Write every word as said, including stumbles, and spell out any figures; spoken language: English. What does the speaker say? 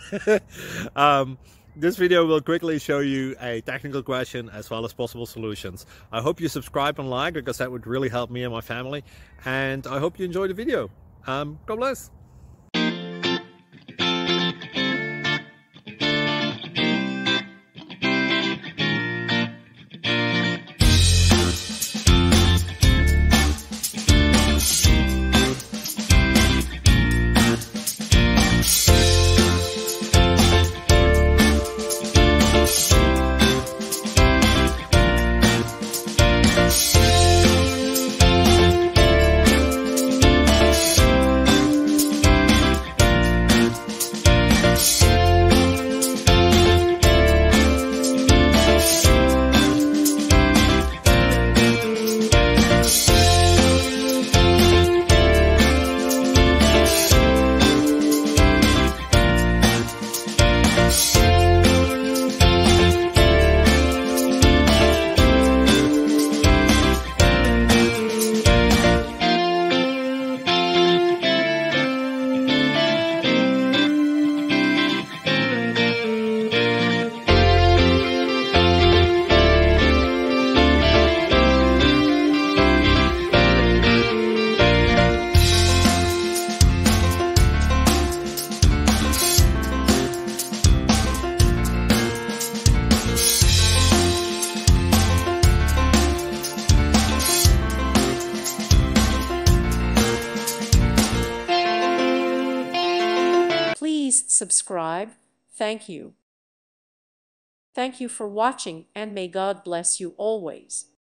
um, this video will quickly show you a technical question as well as possible solutions. I hope you subscribe and like, because that would really help me and my family. And I hope you enjoy the video. Um, God bless. Please subscribe. Thank you. Thank you for watching, and may God bless you always.